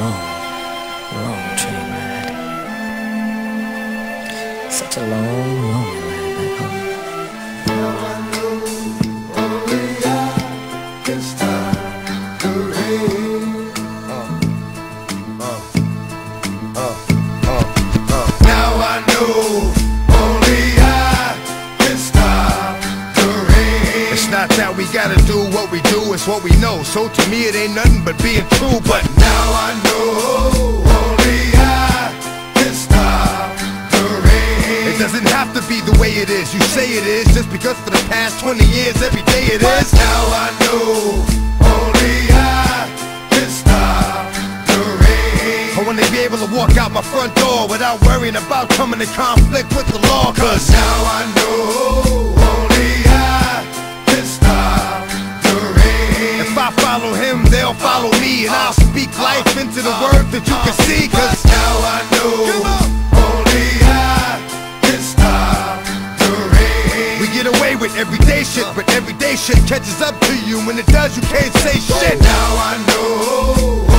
long train ride. Such a long, lonely ride back home. Now I know only I can stop the rain. Now I know only I can stop the rain. It's not that we gotta do what we do, it's what we know. So to me it ain't nothing but being true. But now I know only I can stop the rain. It doesn't have to be the way it is, you say it is, just because for the past 20 years every day it is. Now I know only I can stop the rain. I wanna be able to walk out my front door without worrying about coming in conflict with the law. Cause now I know only I can stop the rain. If I follow him, they'll follow me, and I'll speak life into the word that you can see. Cause now I know only I can stop the rain. We get away with everyday shit, but everyday shit catches up to you. When it does, you can't say shit. Now I know